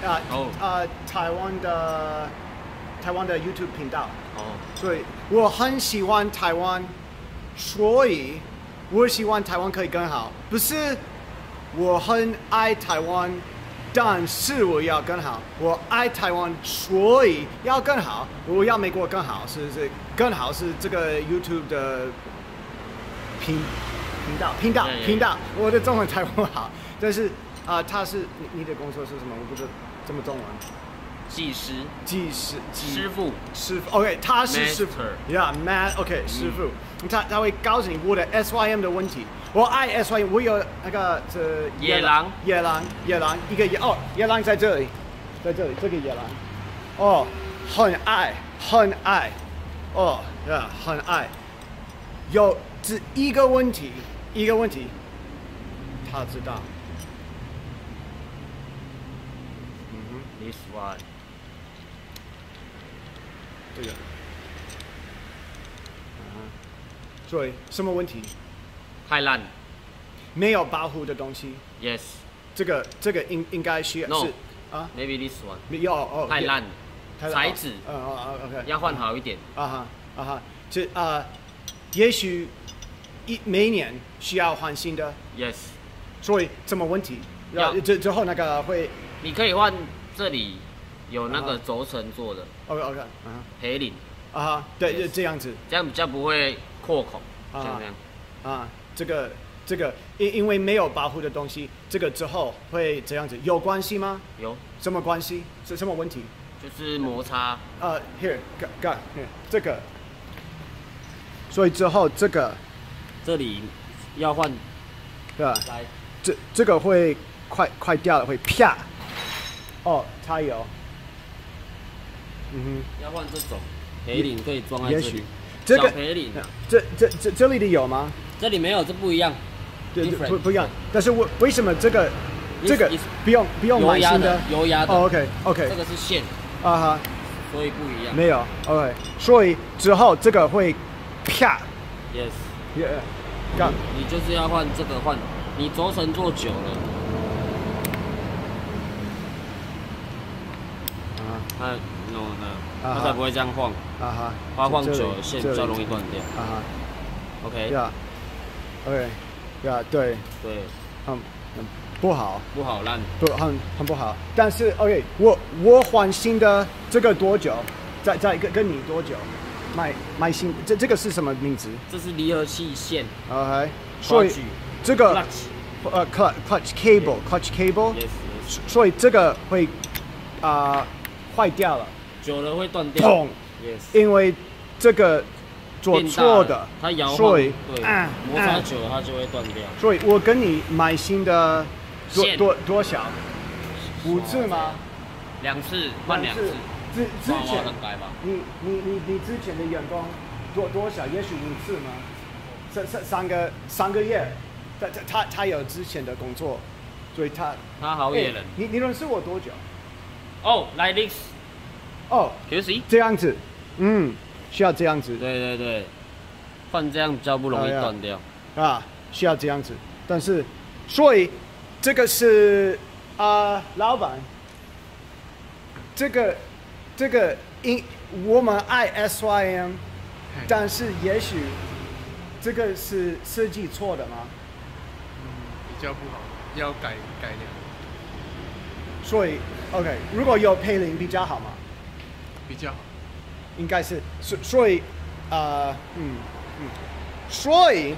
台湾的 YouTube 频道。 哦， 所以我很喜欢台湾，所以我希望台湾可以更好。不是我很爱台湾，但是我要更好。我爱台湾，所以要更好。我要美国更好，是更好是这个 YouTube 的频道。我的中文台湾不好，但是他是你的工作是什么？我不知道这么中文。 技师， 师傅，OK， 他是师傅 ，Yeah，OK， 师傅，他会告诉你我的 SYM 的问题。我爱 SYM， 我有那个野狼，一个野狼在这里，这个野狼，哦，很爱，哦，yeah， 很爱。有只一个问题，他知道。 This one。 这个，所以什么问题？ 太烂， 没有保护的东西。 Yes。 这个应该需要是啊 ？Maybe this one。太烂，材质。 OK。 要换好一点。 这也许每年需要换新的。 Yes。 所以什么问题？之后那个会。 你可以换这里。有那个轴承做的 ，OK， 培领对，这样子， 这样比较不会扩孔，像这样这个因为没有保护的东西，这个之后会这样子，有关系吗？ 有， 什么关系？是什么问题？ 就是摩擦。 Here， 这个，所以之后这里要换， 对吧？ 来， 这个会快掉了，会啪，它有。 要换这种培领可以装在这里， 小培领。 这里的有吗？ 这里没有，这不一样。 对，不一样。但是为什么这个不用买新的？ 油压的。 OK。 这个是线。所以不一样。 没有 OK， 所以之后这个会啪。 Yes。 你就是要换这个换，你轴承做久了。它才不会这样晃。它晃久了线比较容易断掉。OK。 对。不好烂。 很不好。但是 OK， 我换新的这个多久？再跟你多久？买新这个是什么名字？ 这是离合器线。 OK， 所以这个clutch cable。 Yes。 所以这个会坏掉了。 久了会断掉。Yes。因为这个做错的， 它摇晃， 所以摩擦久了它就会断掉。 所以我跟你买新的多少？5次吗 ？2次，换2次。 之前你之前的员工多少？也许5次吗？3个月，他有之前的工作，所以他好野人。 你认识我多久 ？Like this。可以这样子，需要这样子。 对，换这样比较不容易断掉。 需要这样子，但是，所以这个是老板，这个我们爱 SYM， 但是也许这个是设计错的吗？ 比较不好，要改良。 所以 OK， 如果有培领比较好吗？ 比较好， 应该是，所以，所以，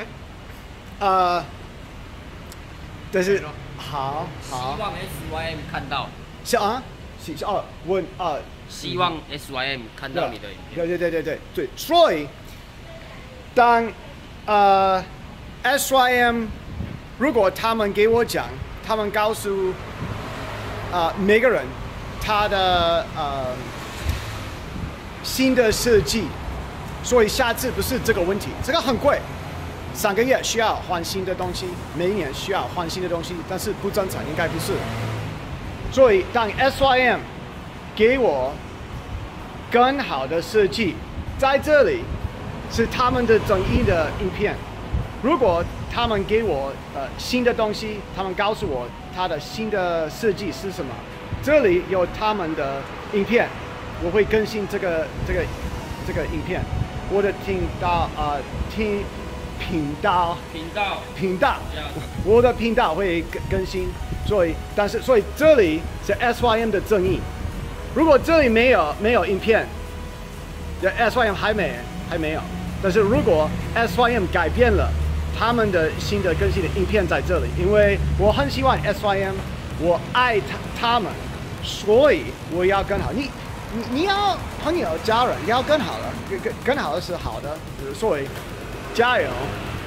但是好， 希望 SYM 看到。希望 SYM 看到你的影片。 对，所以，当SYM 如果他们给我讲，他们告诉每个人他的新的设计，所以下次不是这个问题，这个很贵，3个月需要换新的东西，每年需要换新的东西，但是不正常，应该不是。所以当 SYM 给我更好的设计，在这里是他们的整意的影片。如果他们给我新的东西，他们告诉我他的新的设计是什么， 这里有他们的影片，我会更新这个影片。我的频道我的频道会更新，所以这里是 SYM 的正义。如果这里没有影片， SYM 还没有。但是如果 SYM 改变了，他们的新的更新的影片在这里，因为我很喜欢 SYM， 我爱他们，所以我要更好。你要朋友家人要更好了，更好的是好的，所以加油。